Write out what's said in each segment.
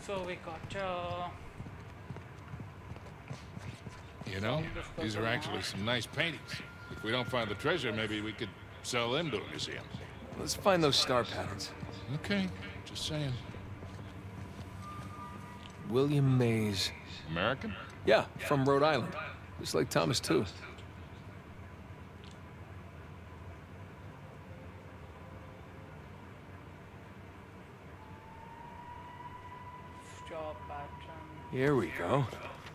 So we got You know, these are actually some nice paintings. If we don't find the treasure, maybe we could sell them to a museum. Let's find those star patterns. Okay, just saying. William Mays. American? Yeah, from Rhode Island. Just like Thomas, too. star pattern. Here we go.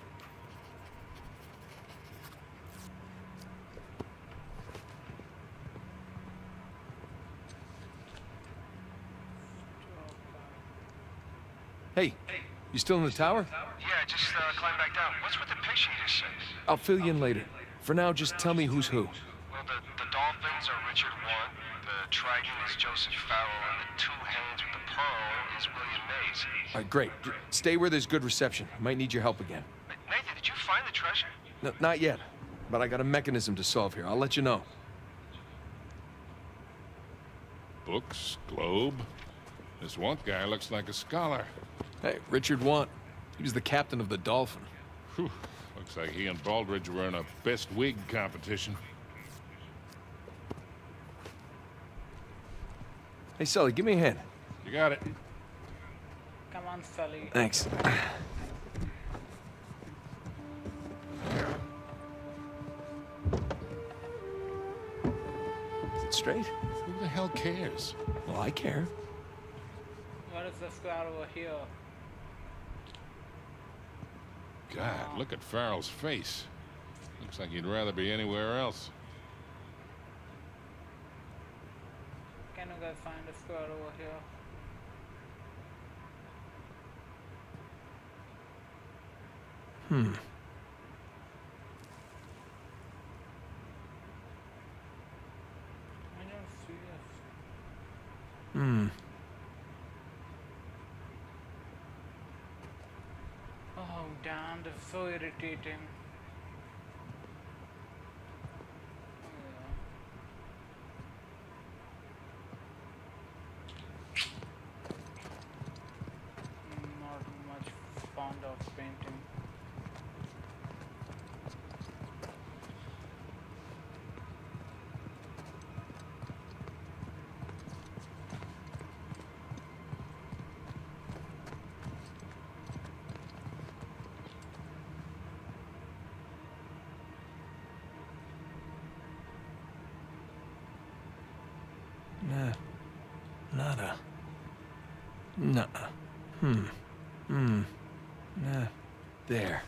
Hey, you still in the tower? Yeah, just climb back down. What's with the picture you just sent? I'll fill you in later. For now, just tell me who's who. Well, the dolphins are Richard One, the trident is Joseph Farrell, and the two hands with the pearl is William Mays. All right, great. Stay where there's good reception. Might need your help again. Nathan, did you find the treasure? No, not yet, but I got a mechanism to solve here. I'll let you know. Books, globe. This one guy looks like a scholar. Hey, Richard Want. He was the captain of the Dolphin. Whew. Looks like he and Baldridge were in a best wig competition. Hey, Sully, give me a hand. You got it. Come on, Sully. Thanks. Is it straight? Who the hell cares? Well, I care. What is the square over here? God, look at Farrell's face. Looks like he'd rather be anywhere else. Can you guys find a square over here? I don't see it. Oh damn, this is so irritating. Not much fond of painting. Nah. Nada. Nah. Nah. There.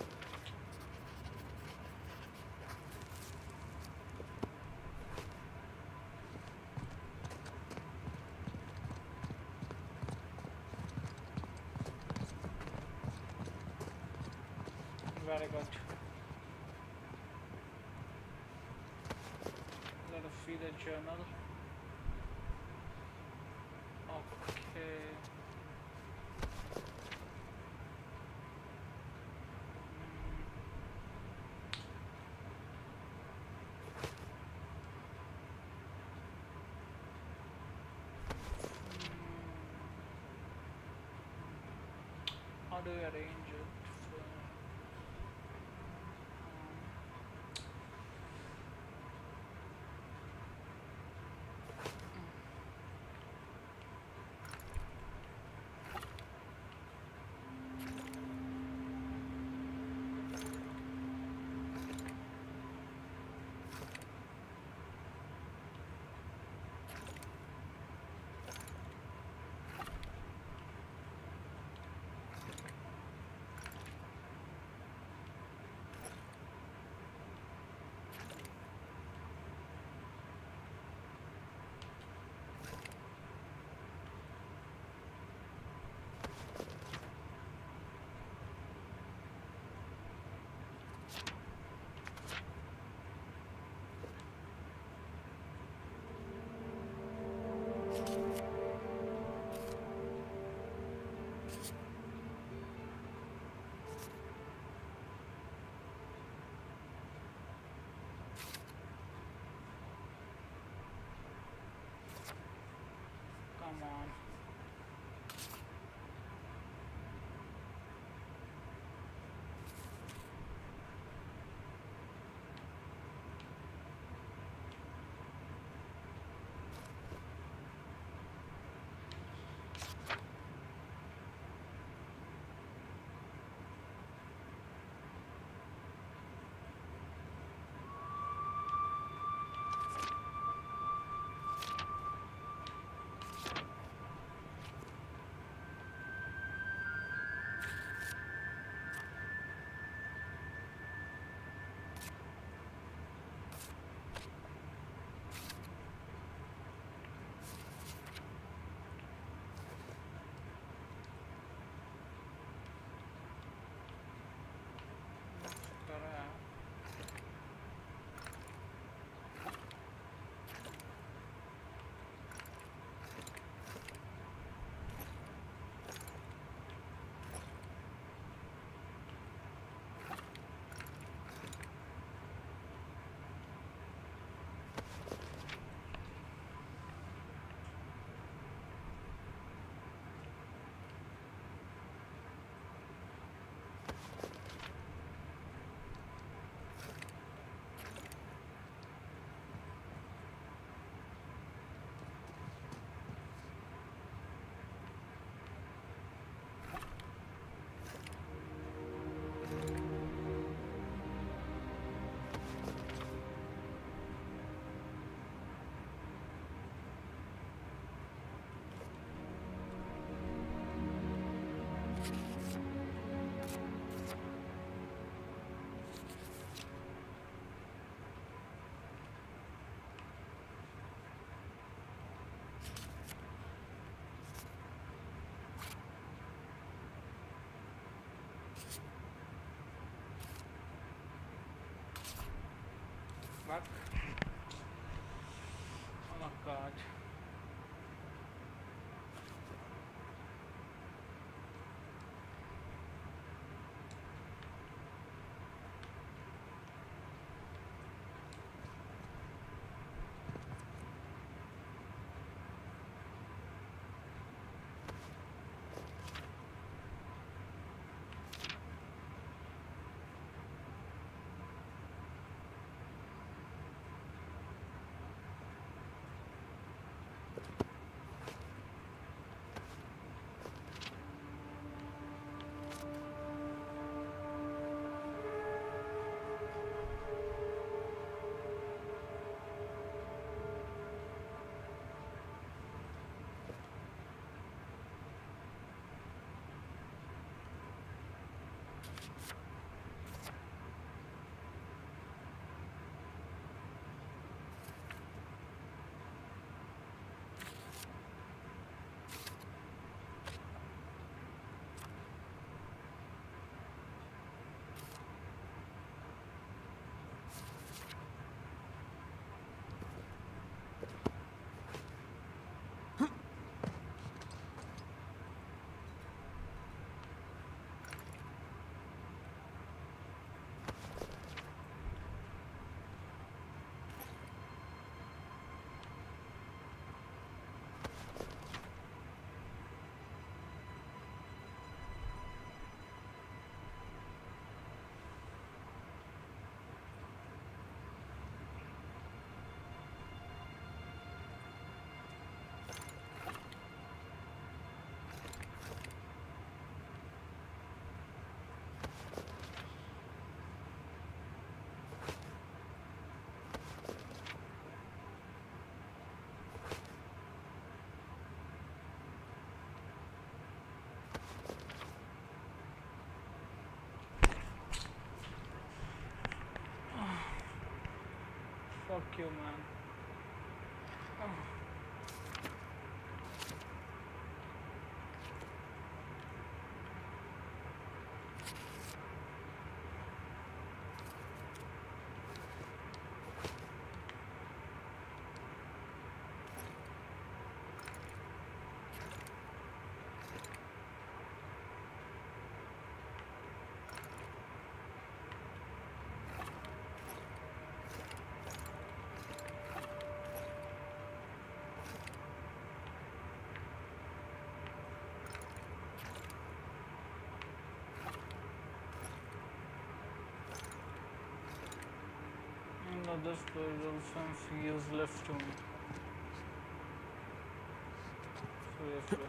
Very good. Let us see the journal. Okay. How do you arrange it? Come on. Fuck you, man. No, this puzzle seems useless to me. Seriously.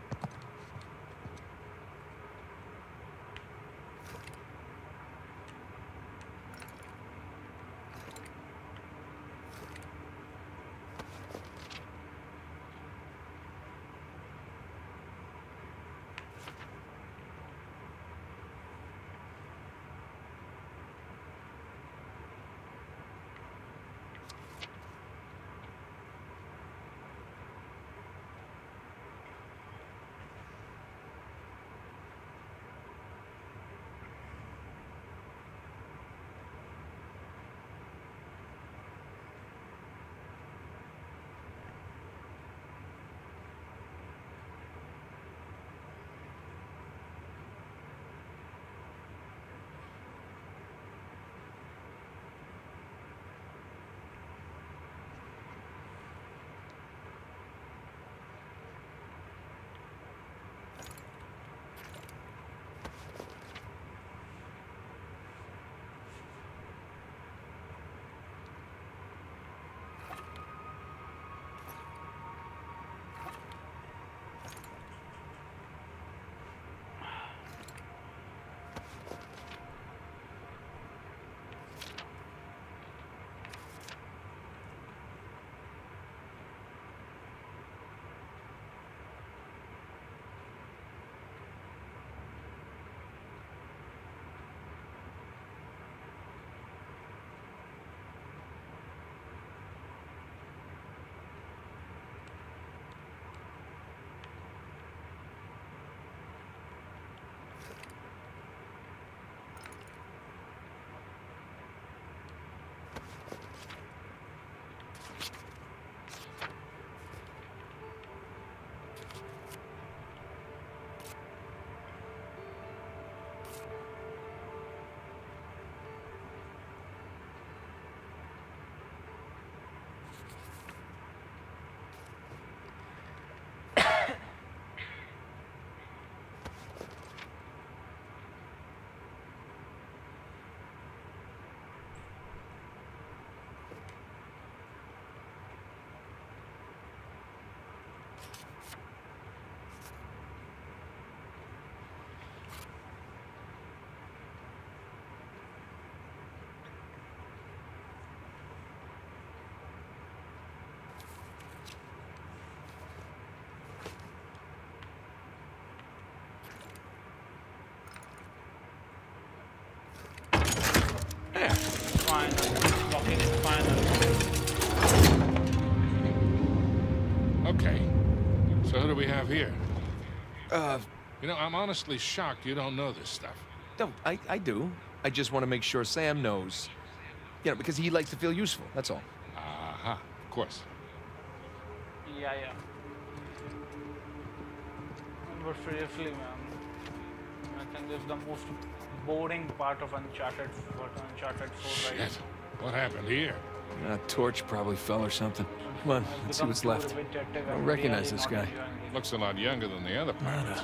Finally, fucking finally. Okay. So who do we have here? Uh, You know, I'm honestly shocked you don't know this stuff. no, I do. I just want to make sure Sam knows. You know, because he likes to feel useful, that's all. Uh-huh, of course. Yeah. But seriously, man, I think this is the most boring part of Uncharted 4, right? Shit. What happened here? A torch probably fell or something. Come on, let's see what's left. I don't recognize this guy. Looks a lot younger than the other pirates.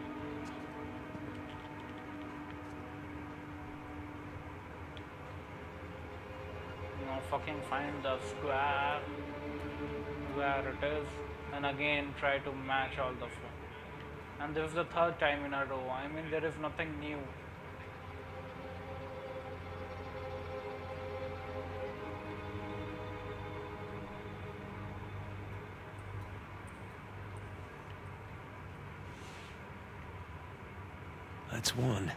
Fucking find the square where it is and again try to match all the flow. And this is the third time in a row. I mean, there is nothing new. That's one.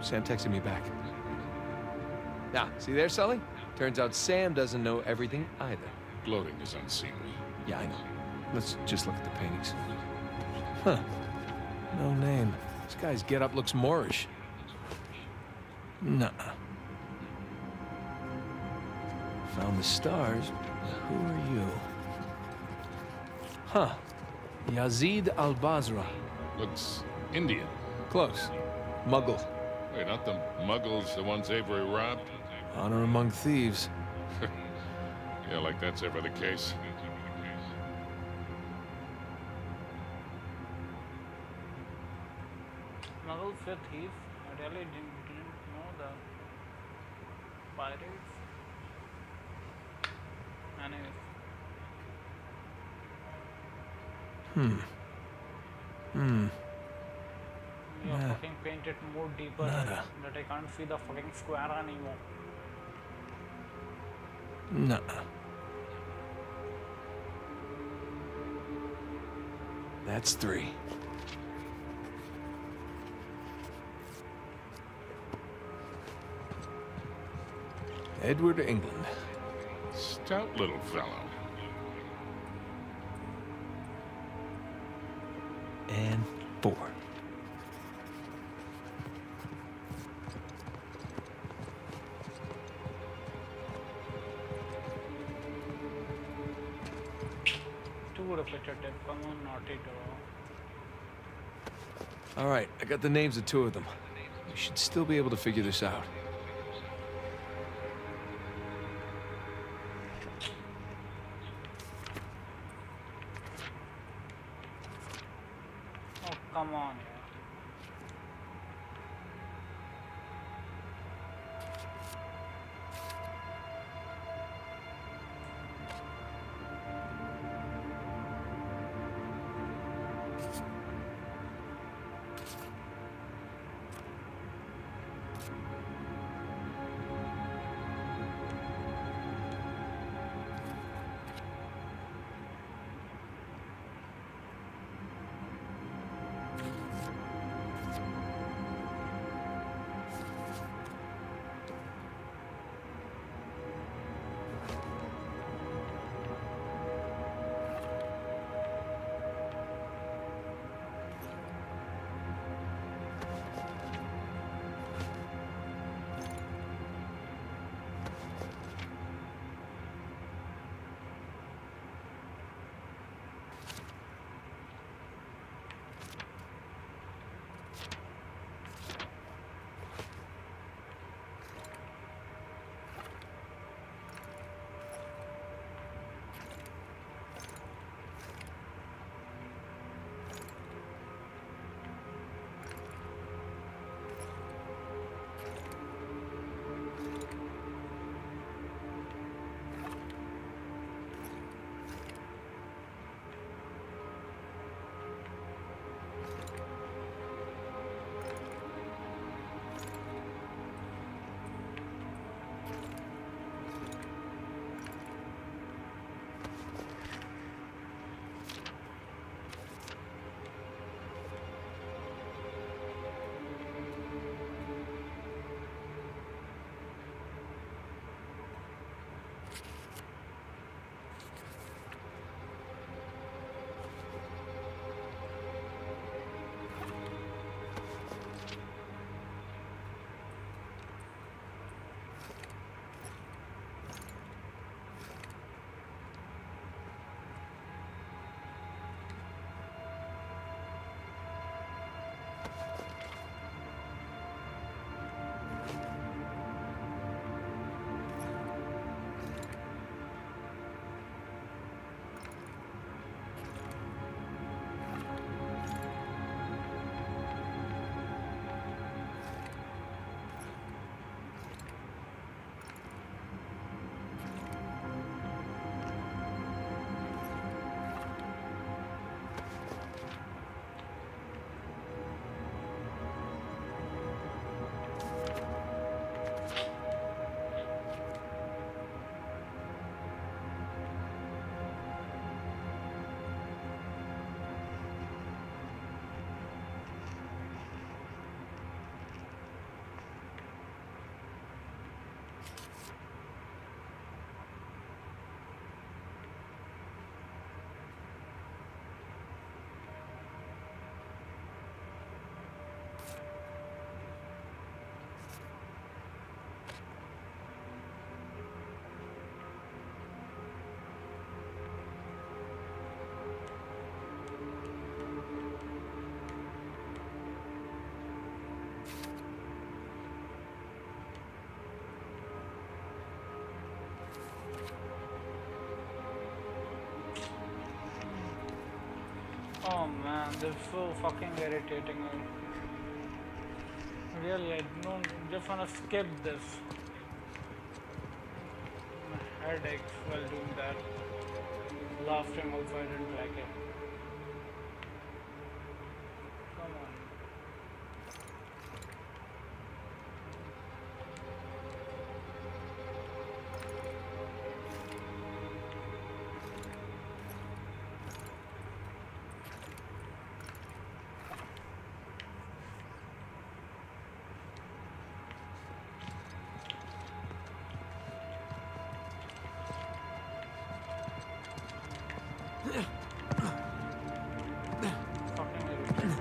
Sam texted me back. Now, see there, Sully? Turns out Sam doesn't know everything either. Gloating is unseemly. Yeah, I know. Let's just look at the paintings. Huh. No name. This guy's getup looks Moorish. Nuh-uh. Found the stars. Who are you? Huh. Yazid al-Basra. Looks Indian. Close. Muggle. Wait, not the Muggles, the ones Avery robbed? Honor among thieves. Yeah, like that's ever the case. Muggles were thieves. I really didn't know the pirates. Anyways. You Nah. fucking paint it more deeper Nada. that I can't see the fucking square anymore. Nuh-uh. That's 3. Edward, England. Stout little fellow. And 4. Too repetitive. Come on, naughty dog. All right, I got the names of 2 of them. You should still be able to figure this out. Oh, come on, yeah. Oh man, this is so fucking irritating. Really, I don't just wanna skip this. My head aches while doing that. Last time also I didn't like it. Come on. Fucking irritating.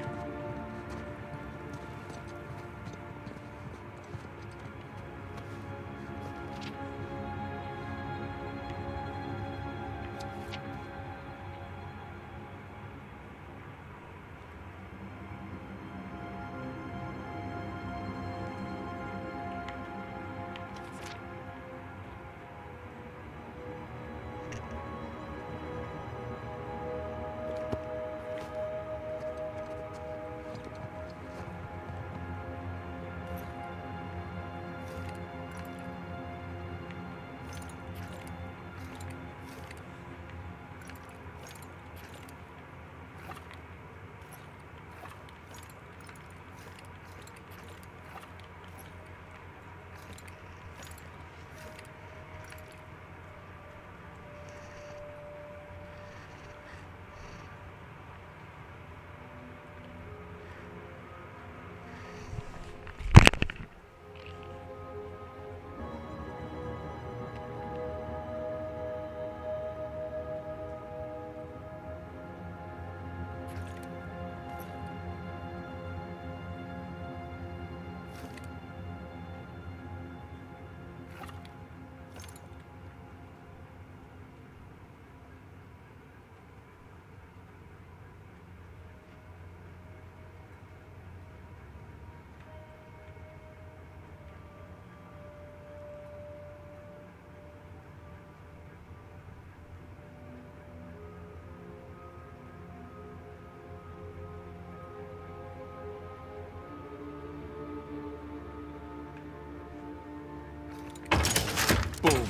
Boom.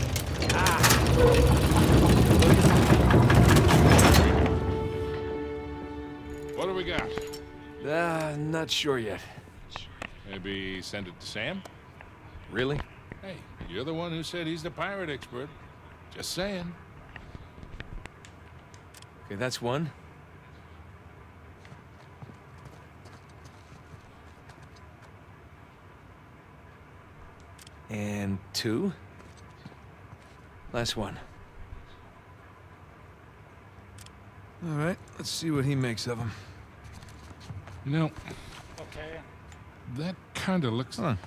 What do we got? Not sure yet. Maybe send it to Sam? Really? Hey, you're the one who said he's the pirate expert. Just saying. Okay, that's one. And two. Last one. All right, let's see what he makes of them. You know, Okay. that kind of looks... Hold on.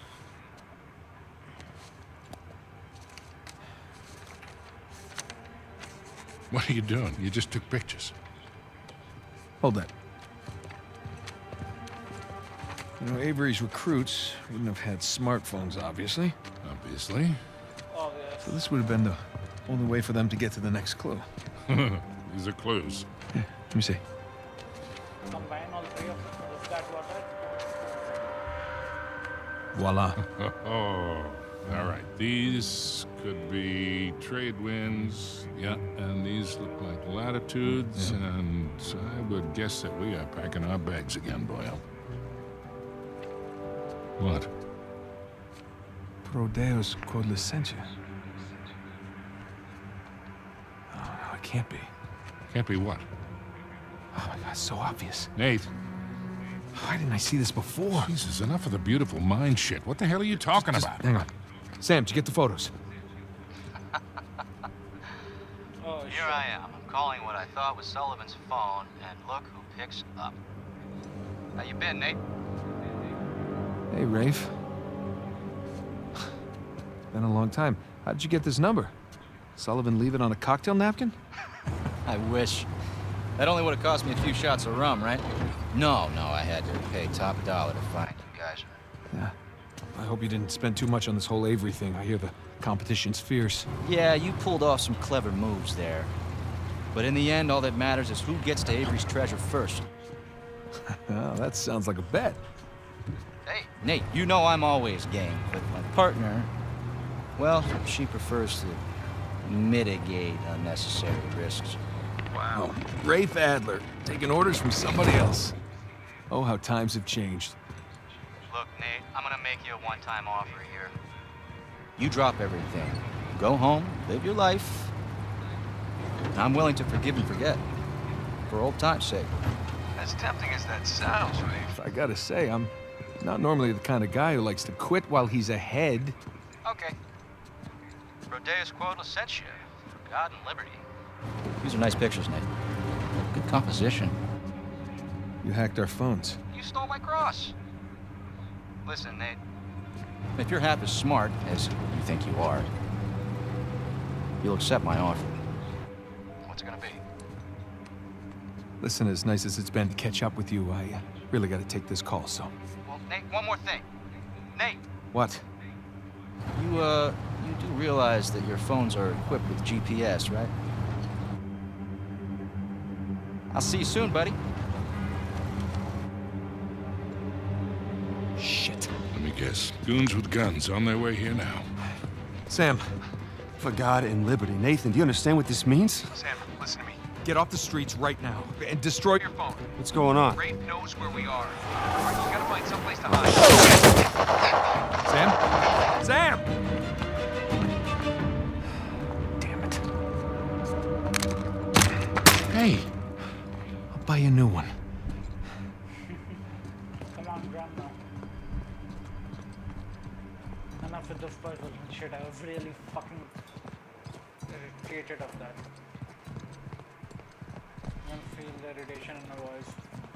What are you doing? You just took pictures. Hold that. You know, Avery's recruits wouldn't have had smartphones, obviously. Obviously. Oh yes. So this would have been the only way for them to get to the next clue. These are clues. Here, let me see. Combine all three of them. Is that what it? Voila. Oh, all right. These could be trade winds. Yeah, and these look like latitudes. Yeah. And I would guess that we are packing our bags again, Boyle. What? Prodeus quod licentia. Oh, no, it can't be. Can't be what? Oh my God, it's so obvious. Nate. Why didn't I see this before? Jesus, enough of the beautiful mind shit. What the hell are you talking about? Hang on. Sam, did you get the photos? Oh Here I am. I'm calling what I thought was Sullivan's phone, and look who picks up. How you been, Nate? Hey, Rafe. Been a long time. How'd you get this number? Sullivan leave it on a cocktail napkin? I wish. That only would have cost me a few shots of rum, right? No, I had to pay top dollar to find you guys. Yeah. I hope you didn't spend too much on this whole Avery thing. I hear the competition's fierce. Yeah, you pulled off some clever moves there. But in the end, all that matters is who gets to Avery's treasure first. Oh, that sounds like a bet. Hey, Nate, you know I'm always game, but my partner, well, she prefers to mitigate unnecessary risks. Wow. Rafe Adler, taking orders from somebody else. Oh, how times have changed. Look, Nate, I'm gonna make you a one-time offer here. You drop everything. Go home, live your life. I'm willing to forgive and forget. For old time's sake. As tempting as that sounds, Rafe. I gotta say, I'm not normally the kind of guy who likes to quit while he's ahead. Okay. Rodeus quo licentia. For God and liberty. These are nice pictures, Nate. Good composition. You hacked our phones. You stole my cross. Listen, Nate. If you're half as smart as you think you are, you'll accept my offer. What's it gonna be? Listen, as nice as it's been to catch up with you, I really gotta take this call, so... Well, Nate, one more thing. Nate! What? You do realize that your phones are equipped with GPS, right? I'll see you soon, buddy. Shit. Let me guess. Goons with guns on their way here now. Sam, For God and liberty. Nathan, do you understand what this means? Sam, listen to me. get off the streets right now and destroy your phone. What's going on? Rafe knows where we are. You gotta find someplace to hide. Sam? Sam! Damn it. Hey, I'll buy you a new one. Come on, run now. Enough with this puzzle and shit. I was really fucking irritated of that. I can feel the irritation in my voice.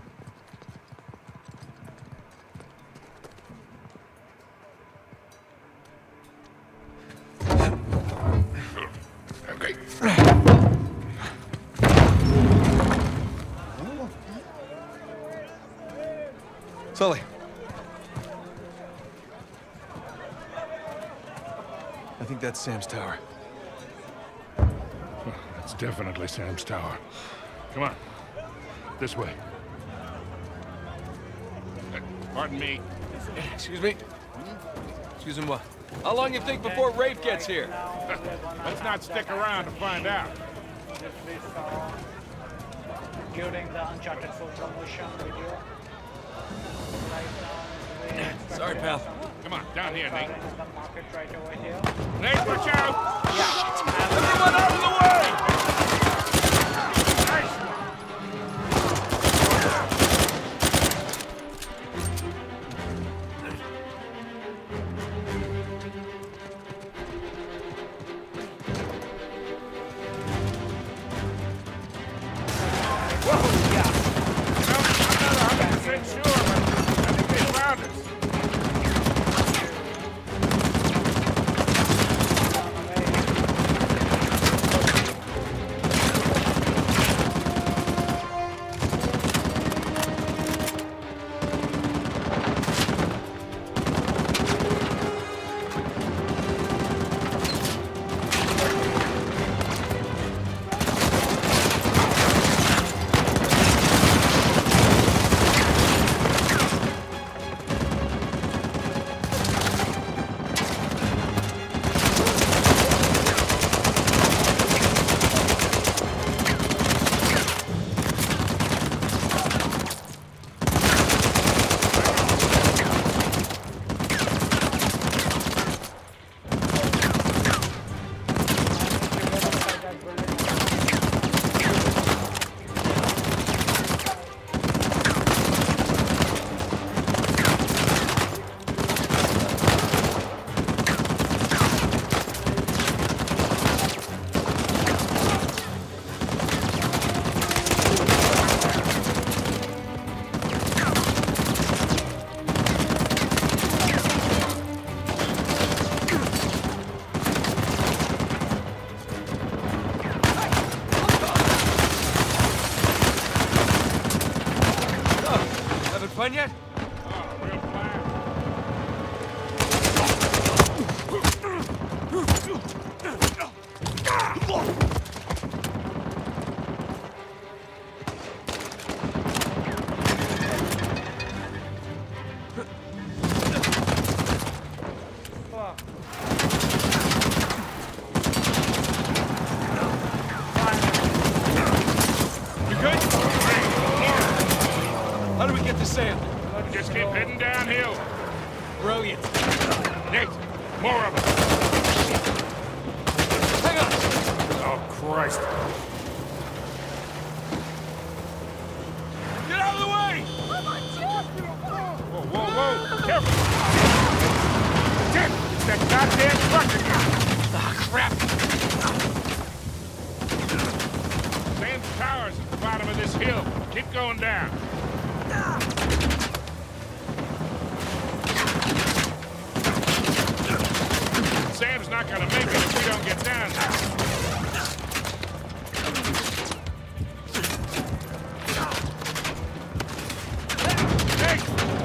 Okay. Sully. I think that's Sam's tower. That's definitely Sam's tower. Come on. This way. Pardon me. Excuse me? Excuse me what? How long you think before Rafe gets here? Let's not stick around to find out. This we saw during the Uncharted 4 promotion video. Right now, Sorry, pal. Come on, down here, Nate. in the market right over here. Nate, watch out! Everyone out of the way! Nate, more of them. Hang on! Oh, Christ. Get out of the way! Whoa, whoa, whoa! Careful! Dick! It's that goddamn truck again! Ah, crap! Sam's tower's at the bottom of this hill. Keep going down. Sam's not gonna make it if we don't get down there. Hey!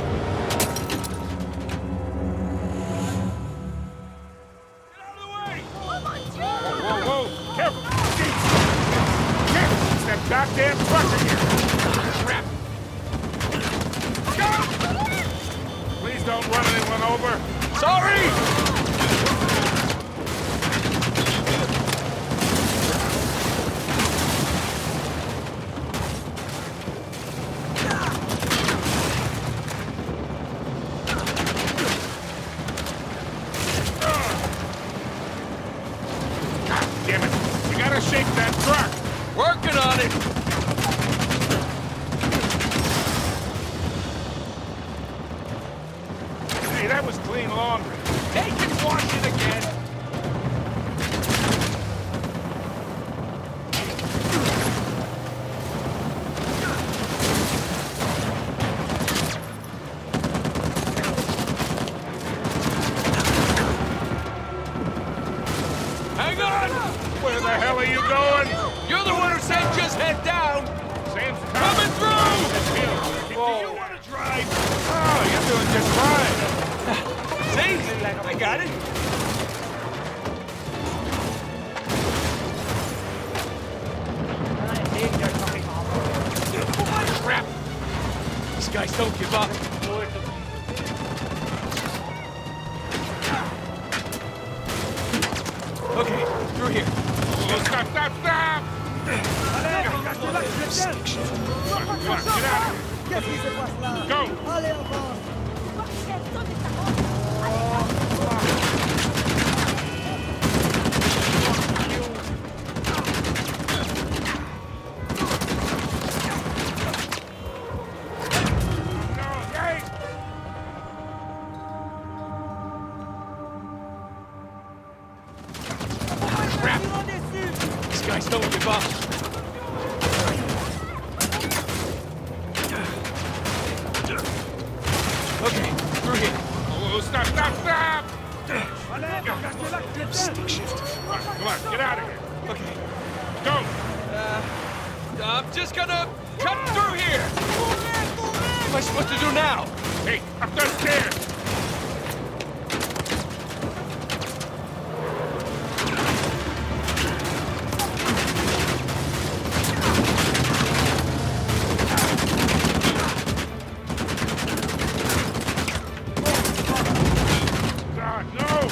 Get out of the way! Whoa, whoa! Careful! Careful! It's that goddamn truck again! Crap! Go! Please don't run anyone over. Sorry! Damn it! We gotta shake that truck! Working on it! Hey, that was clean laundry. They can wash it again! Hang on! Where the hell are you going? You're the one who said just head down! Sam's Coming through! this hill. Do you want to drive? Oh, you're doing just fine. See? I got it. Crap! These guys don't give up. Okay, through here. Oh, stop, stop, stop! Come on, get out of here. Go! No, hey! Crap! These guys don't give up. Okay, through here. Oh, stop, stop, stop! Stick shift. Come on, get out of here. Okay. Go! I'm just gonna cut through here! What am I supposed to do now? Hey, up those stairs! God, no!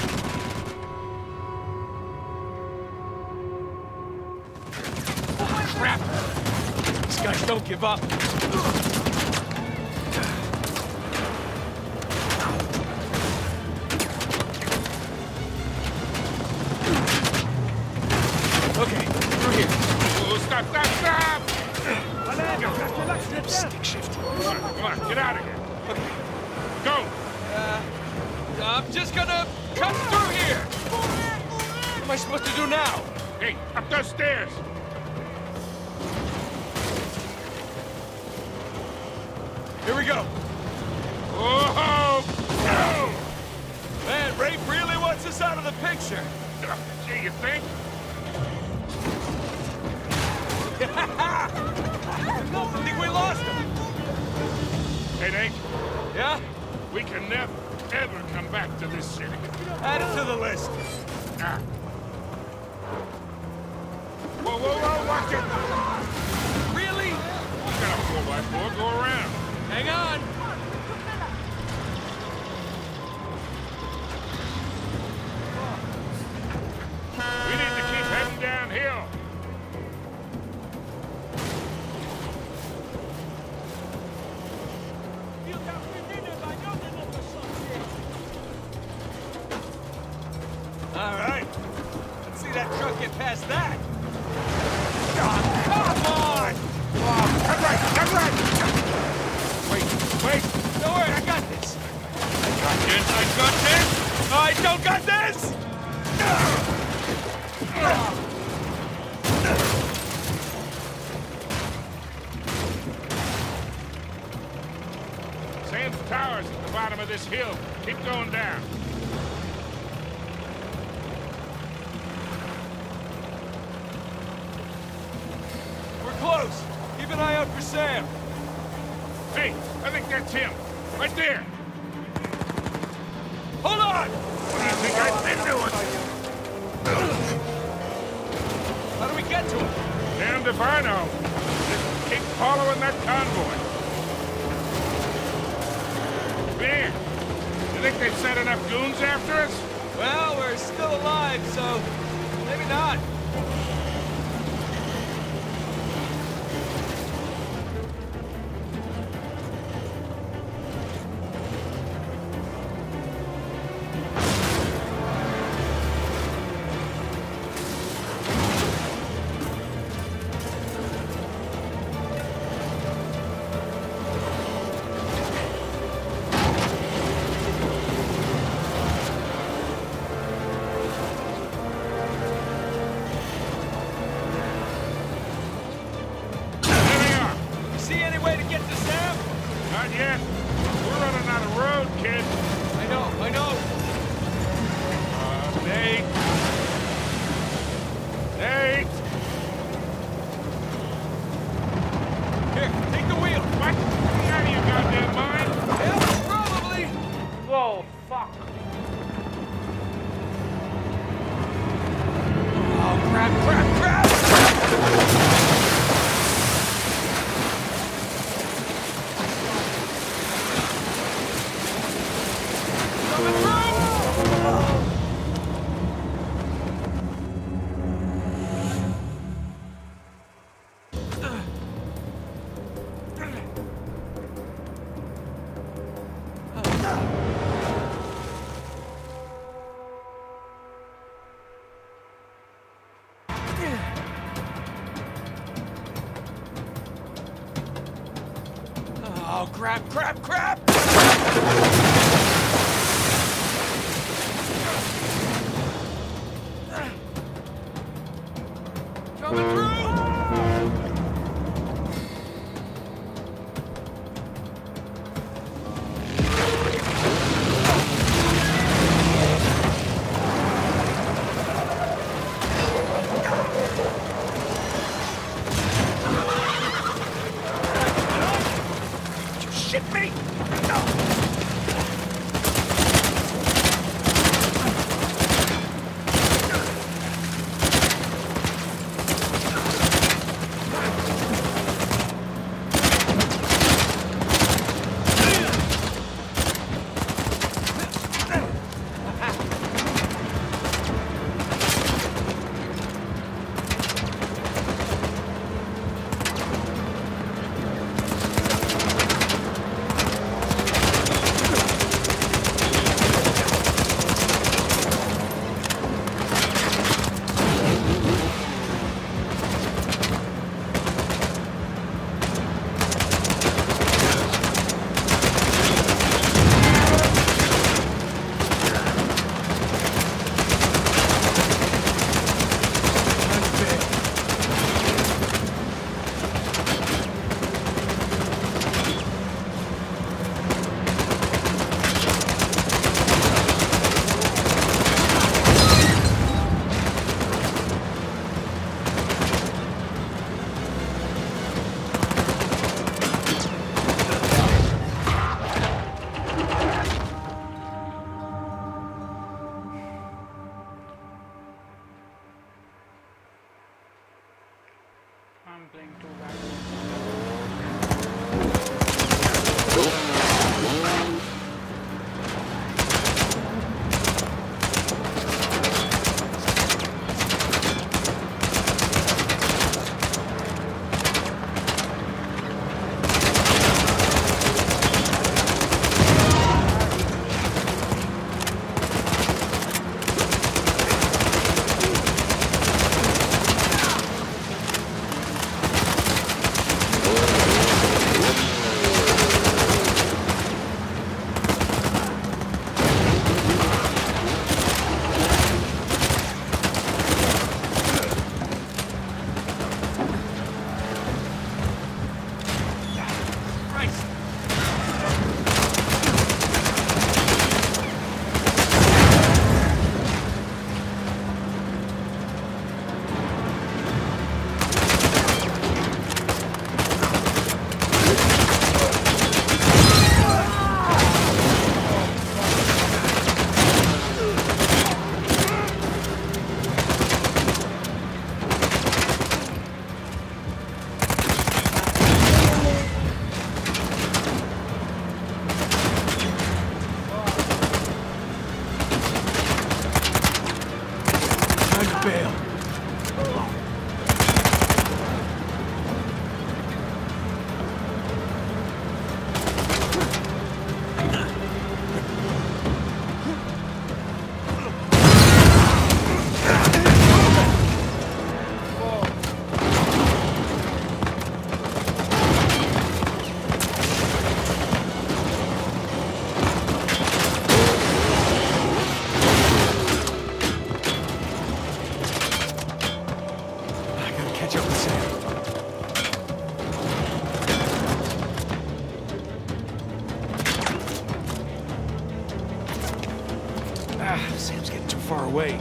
Crap! These guys don't give up. Okay, through here. Oh, stop, stop, stop! Stick shift. Come on, get out of here. Okay. Go! I'm just gonna cut through here! What am I supposed to do now? Hey, up those stairs! Here we go. Oh, no! Man, Rafe really wants us out of the picture. Gee, you think? I think we lost him. Hey, Nate, Yeah? we can never, ever come back to this city. Add it to the list. Ah. Whoa, whoa, whoa, watch it! Really? You got a 4x4, go around. Hang on. We need to keep heading downhill. that truck get past that? Oh, come on! Turn right! Turn right! Wait! Don't worry, I got this! I got this! I don't got this! Sam's Tower's at the bottom of this hill. Keep going down. We're close! Keep an eye out for Sam! Hey, I think that's him. Right there. Hold on! What do you think I've been doing? How do we get to him? Damned if I know. Just keep following that convoy. Man, you think they sent enough goons after us? Well, we're still alive, so maybe not. Not yet. We're running out of road, kid. I know. Nate. Here, take the wheel. What? You out of your goddamn mind? Yeah, probably. Whoa, fuck. Oh, crap. Coming through! Oh, crap! Coming through! Shit me! No! bail. Catch up with Sam. Sam's getting too far away.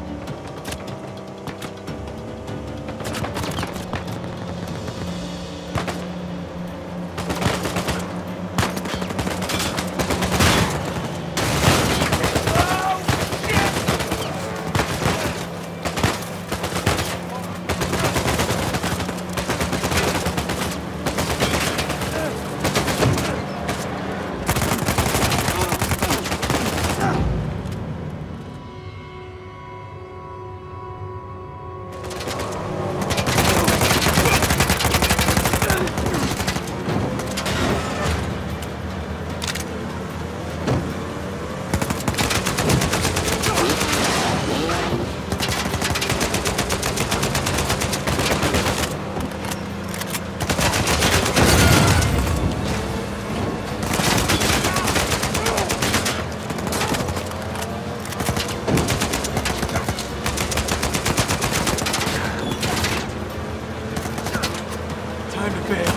Time to bail.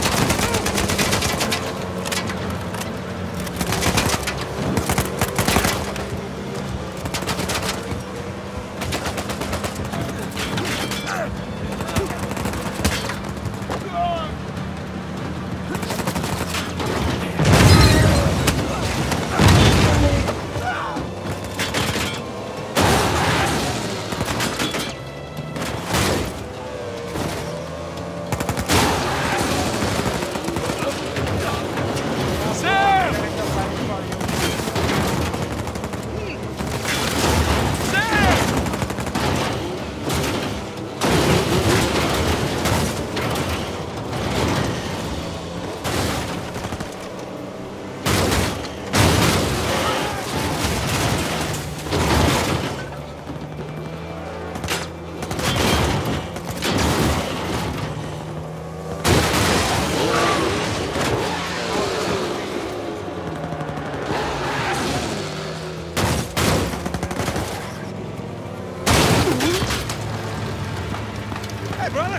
Hey, brother!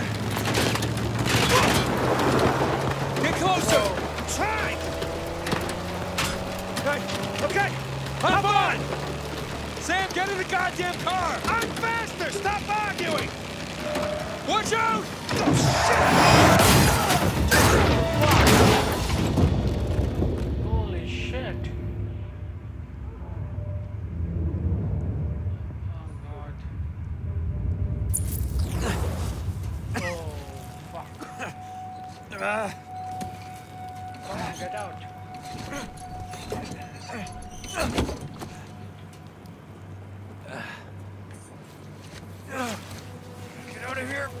Get closer! Try! Okay, hop on! Sam, get in the goddamn car! I'm faster! Stop arguing! Watch out! Holy shit. Come on, get out. Get out of here.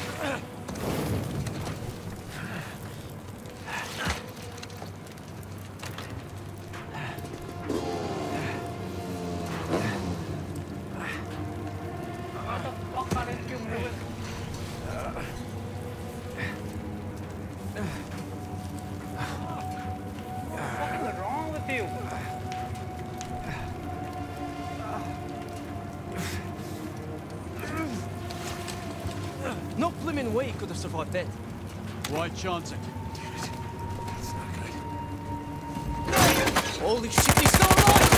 What the fuck aren't you moving? What is wrong with you? No blimmin' way he could have survived that. Why chance it? That's not good. Holy shit, he's still alive!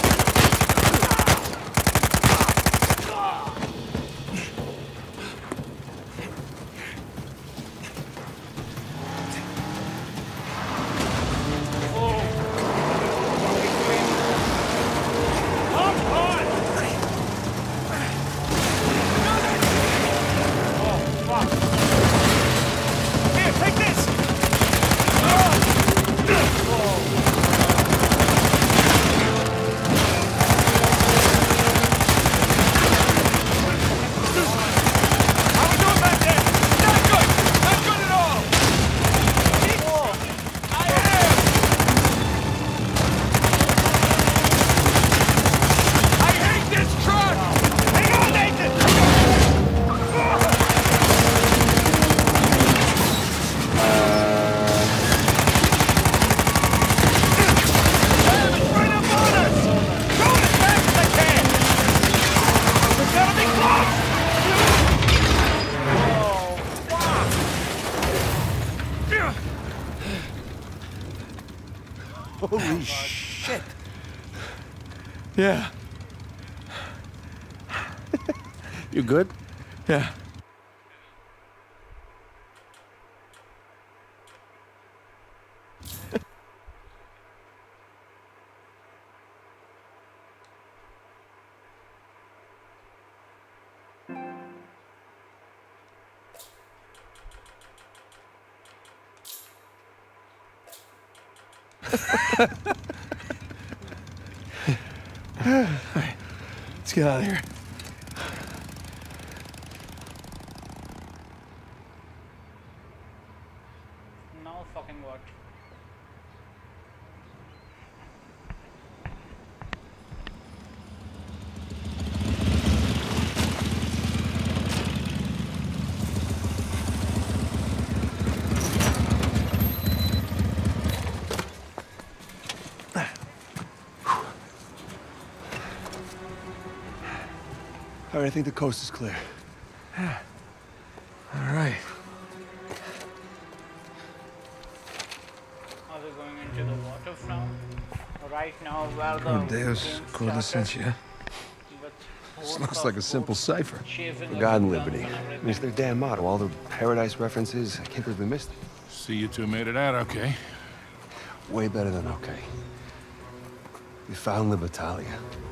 Take this! Holy shit. Yeah. You good? Yeah. Let's get out of here. Now fucking what? All right, I think the coast is clear. All right. Are we going into the waterfront? Right now, where the Oh, Deus, game Corda started, Sentia. with This horse looks of like a simple boats cipher. chasing us Forgotten with Liberty. guns and I mean, everything. it's their damn motto. All the paradise references. I can't believe we missed it. See, you two made it out okay. Way better than okay. We found Libertalia.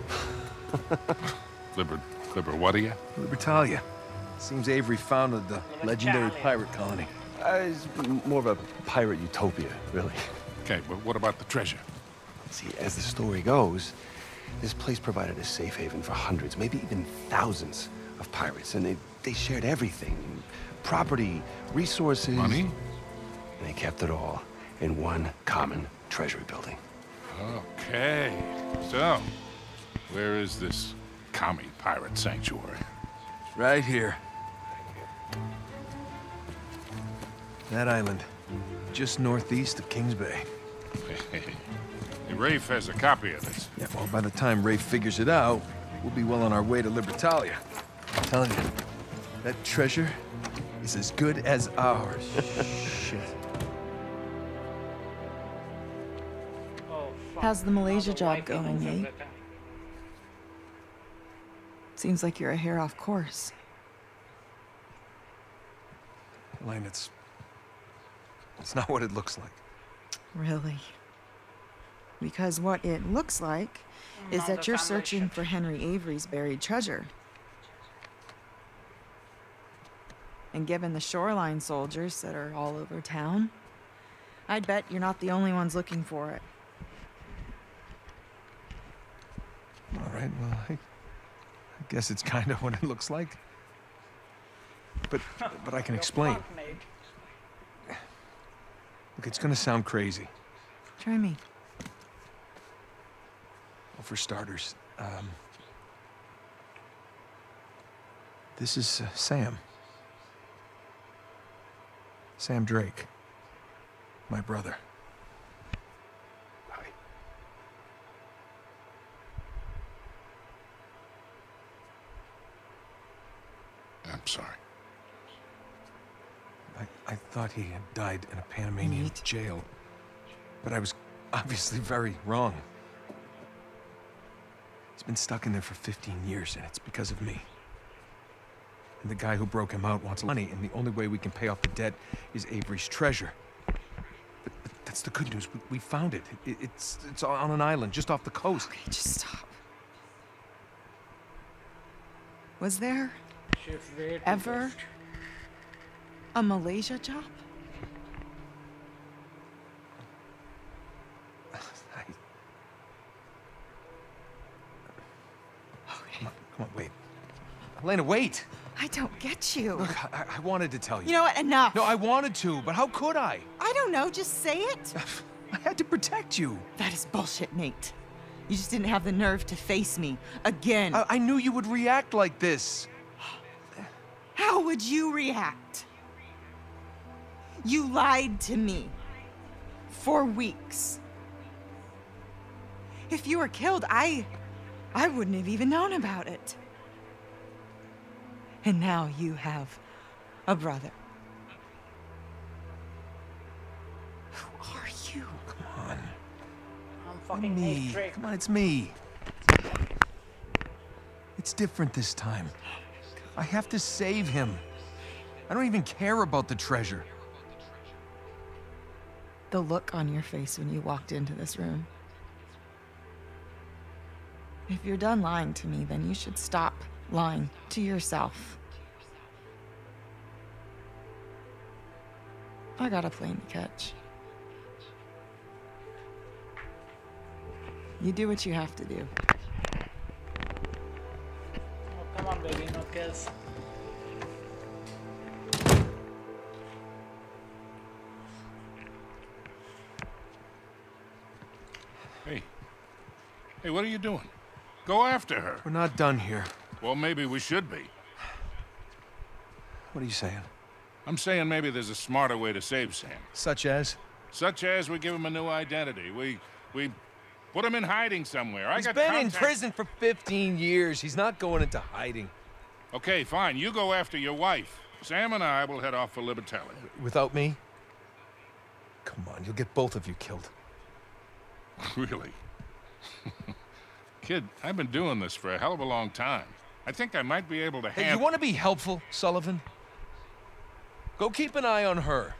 Clipper, what are you? Libertalia. Seems Avery founded the legendary Libertalia. pirate colony. It's more of a pirate utopia, really. Okay, but what about the treasure? See, as the story goes, this place provided a safe haven for hundreds, maybe even thousands of pirates, and they shared everything. Property, resources. Money? And they kept it all in one common treasury building. Okay. So, where is this commie pirate sanctuary? Right here. That island, just northeast of Kings Bay. And Rafe has a copy of this. Yeah, well, by the time Rafe figures it out, we'll be well on our way to Libertalia. I'm telling you, that treasure is as good as ours. Shit. Oh, fuck. How's the Malaysia Now the job wifey going, knows eh? everything. Seems like you're a hair off course. Elaine, it's not what it looks like. Really? Because what it looks like is Not that the you're family searching shit. for Henry Avery's buried treasure. And given the shoreline soldiers that are all over town, I'd bet you're not the only ones looking for it. All right, well, I guess it's kind of what it looks like. But I can You're explain. fucked, Nate. Look, it's gonna sound crazy. Try me. Well, for starters, this is Sam. Sam Drake. My brother. Hi. I'm sorry. I thought he had died in a Panamanian Nate? jail, but I was obviously very wrong. He's been stuck in there for 15 years, and it's because of me. And the guy who broke him out wants money, and the only way we can pay off the debt is Avery's treasure. But that's the good news. We found it. It's on an island just off the coast. Okay, just stop. Was there She's way too ever pissed. a Malaysia job? Okay. Come on, wait. Elena, wait! I don't get you. Look, I wanted to tell you. You know what? Enough. No, I wanted to, but how could I? I don't know. Just say it. I had to protect you. That is bullshit, Nate. You just didn't have the nerve to face me again. I knew you would react like this. How would you react? You lied to me for weeks. If you were killed, I wouldn't have even known about it. And now you have a brother. Who are you? Come on. fucking hate Me. Drake. Come on, it's me. It's different this time. I have to save him. I don't even care about the treasure. The look on your face when you walked into this room. If you're done lying to me, then you should stop lying to yourself. I got a plane to catch. You do what you have to do. Oh, come on, baby, no kiss. Hey. Hey, what are you doing? Go after her. We're not done here. Well, maybe we should be. What are you saying? I'm saying maybe there's a smarter way to save Sam. Such as? Such as we give him a new identity. We put him in hiding somewhere. He's been in prison for 15 years. He's not going into hiding. Okay, fine. You go after your wife. Sam and I will head off for Libertalia. Without me? Come on, you'll get both of you killed. Really? Kid, I've been doing this for a hell of a long time. I think I might be able to Hey, handle... you want to be helpful, Sullivan? Go keep an eye on her.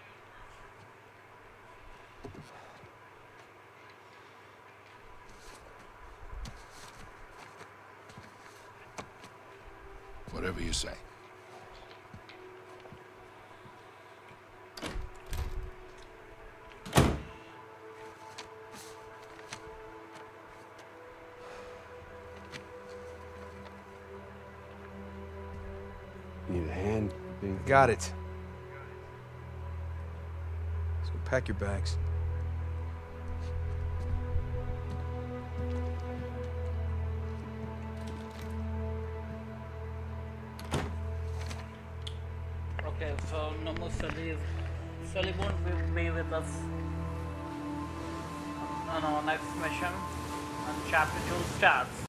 Whatever you say. Need a hand? Big... Got it. So pack your bags. Okay, so no more Sully. Sully won't be with us on our next mission, and chapter 2 starts.